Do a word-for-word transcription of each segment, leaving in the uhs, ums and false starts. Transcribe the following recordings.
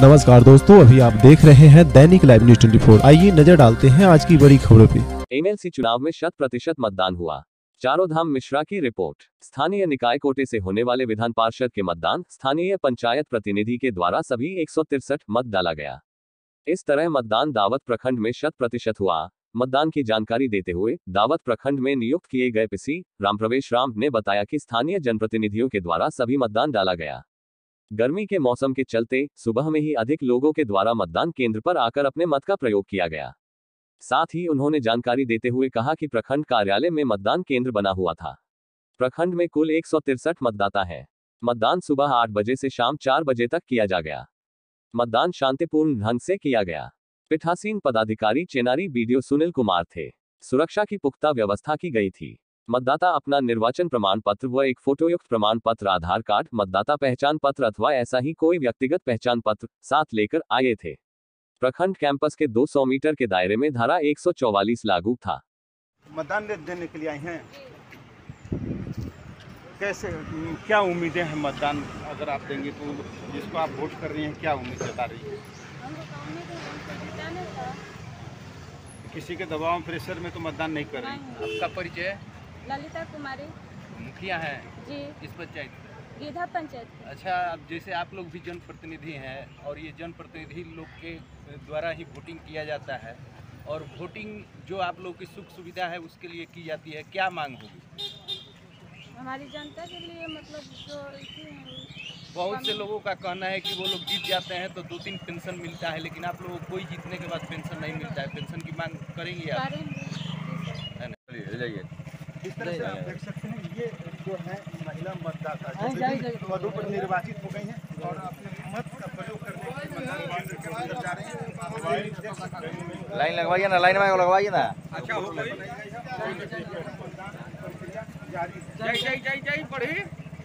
नमस्कार दोस्तों, अभी आप देख रहे हैं दैनिक लाइव न्यूज चौबीस। आइए नजर डालते हैं आज की बड़ी खबरों पे। एमएलसी चुनाव में शत प्रतिशत मतदान हुआ। चारों धाम मिश्रा की रिपोर्ट। स्थानीय निकाय कोटे से होने वाले विधान पार्षद के मतदान स्थानीय पंचायत प्रतिनिधि के द्वारा सभी एक सौ तिरसठ मत डाला गया। इस तरह मतदान दावत प्रखंड में शत प्रतिशत हुआ। मतदान की जानकारी देते हुए दावत प्रखंड में नियुक्त किए गए पीसी रामप्रवेश राम ने बताया कि स्थानीय जनप्रतिनिधियों के द्वारा सभी मतदान डाला गया। गर्मी के मौसम के चलते सुबह में ही अधिक लोगों के द्वारा मतदान केंद्र पर आकर अपने मत का प्रयोग किया गया। साथ ही उन्होंने जानकारी देते हुए कहा कि प्रखंड कार्यालय में मतदान केंद्र बना हुआ था। प्रखंड में कुल एक सौ तिरसठ मतदाता है। मतदान सुबह आठ बजे से शाम चार बजे तक किया जा गया। मतदान शांतिपूर्ण ढंग से किया गया। पीठासीन पदाधिकारी चेनारी बीडीओ सुनील कुमार थे। सुरक्षा की पुख्ता व्यवस्था की गई थी। मतदाता अपना निर्वाचन प्रमाण पत्र व एक फोटोयुक्त प्रमाण पत्र, आधार कार्ड, मतदाता पहचान पत्र अथवा ऐसा ही कोई व्यक्तिगत पहचान पत्र साथ लेकर आए थे। प्रखंड कैंपस के दो सौ मीटर के दायरे में धारा एक सौ चौवालीस लागू था। मतदान देने के लिए आए हैं, कैसे क्या उम्मीदें हैं? मतदान अगर आप देंगे तो जिसको आप वोट कर रही हैं क्या उम्मीद जता रही है? किसी के दबाव प्रेशर में तो मतदान नहीं कर रही। आपका परिचय? ललिता कुमारी। मुखिया हैं जी। इस पंचायत? गीधा पंचायत। अच्छा, अब जैसे आप लोग भी जनप्रतिनिधि हैं और ये जनप्रतिनिधि लोग के द्वारा ही वोटिंग किया जाता है और वोटिंग जो आप लोग की सुख सुविधा है उसके लिए की जाती है, क्या मांग होगी? हमारी जनता के लिए मतलब जो बहुत से लोगों का कहना है कि वो लोग जीत जाते हैं तो दो तीन पेंशन मिलता है, लेकिन आप लोगों को कोई जीतने के बाद पेंशन नहीं मिलता है। पेंशन की मांग करेंगे आप? जाइए। इस तरह से आप देख सकते हैं, ये जो है महिला मतदाता जो पदों पर निर्वाचित हो गई हैं और अपने मत का प्रयोग करने के लिए मतदान केंद्र के अंदर जा रहे हैं। लाइन लगवाइए ना, लाइन में लगवाइए ना। अच्छा हो गई। जय जय जय जय पढ़ी।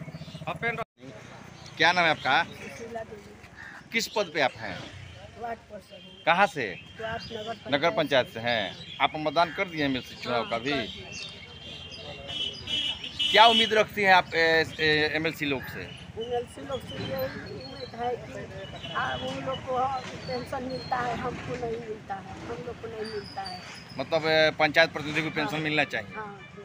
क्या नाम है आपका? किस पद पे आप हैं? कहाँ से? नगर पंचायत से हैं। आप मतदान कर दिए एमएलसी चुनाव का भी? क्या उम्मीद रखती हैं आप एमएलसी लोग से? एमएलसी लोग से ये उम्मीद है कि उन लोग को पेंशन मिलता है, हमको नहीं मिलता है, हम लोग को नहीं मिलता है। मतलब पंचायत प्रतिनिधि को पेंशन मिलना चाहिए। हाँ।